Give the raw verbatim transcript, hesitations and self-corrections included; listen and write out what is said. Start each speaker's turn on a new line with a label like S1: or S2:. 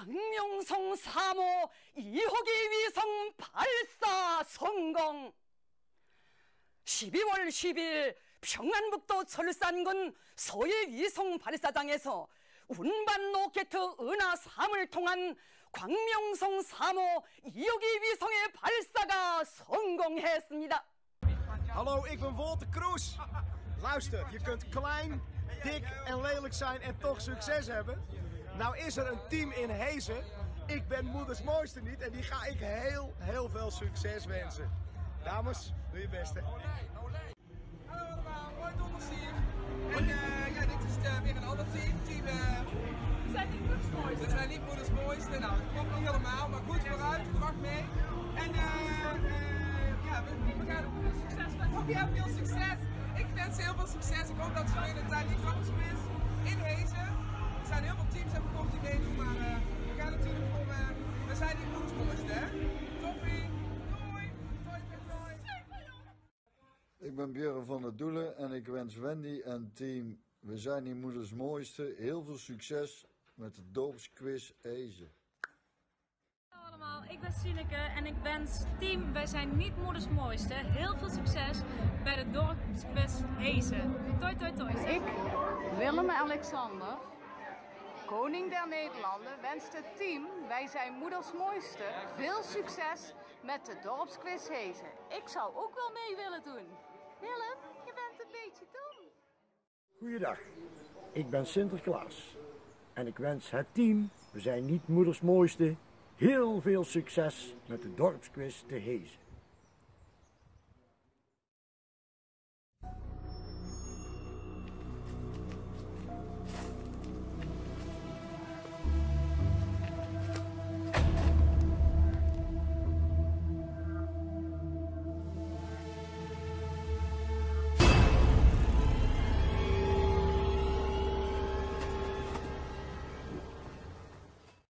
S1: 광명성 삼 호 이호기 위성 발사 성공. 십이월 십일 평안북도 철산군 서해 위성 발사장에서 운반 로켓 은하 삼을 통한 광명성 삼 호 이호기 위성의 발사가 성공했습니다.
S2: Hallo, ik ben Wolter Kroes. Luister, je kunt klein, dik en lelijk zijn en toch succes hebben. Nou is er een team in Hezen. Ik ben moeders mooiste niet en die ga ik heel, heel veel succes wensen. Dames, doe je best.
S3: Hallo allemaal, mooi donderdag hier. En uh, ja, dit is uh, weer een ander team. team uh, we zijn niet moeders mooiste. We zijn niet moeders mooiste. Nou, dat klopt niet helemaal, maar goed vooruit, wacht mee. En uh, uh, ja, we, we gaan veel succes met. Hoop je heel veel succes. Ik wens heel veel succes. Ik hoop dat ze in de tijd niet grappig is in Hezen. Er zijn heel veel teams en komt die meedoen, maar uh, we gaan natuurlijk voor, uh, we zijn niet moeders mooiste, hè. Toppie, doei, doei, doei.
S4: Ik ben Björn van der Doelen en ik wens Wendy en team We zijn niet moeders mooiste heel veel succes met de dorpsquiz Hezen.
S5: Hallo allemaal, ik ben Sineke en ik wens team Wij zijn niet moeders mooiste heel veel succes bij de dorpsquiz Hezen. Toi toi toi.
S6: Ik, Willem-Alexander, koning der Nederlanden, wenst het team Wij zijn moeders mooiste veel succes met de dorpsquiz Hezen. Ik zou ook wel mee willen doen. Willem, je bent een beetje dom.
S7: Goeiedag, ik ben Sinterklaas en ik wens het team We zijn niet moeders mooiste heel veel succes met de dorpsquiz te Hezen.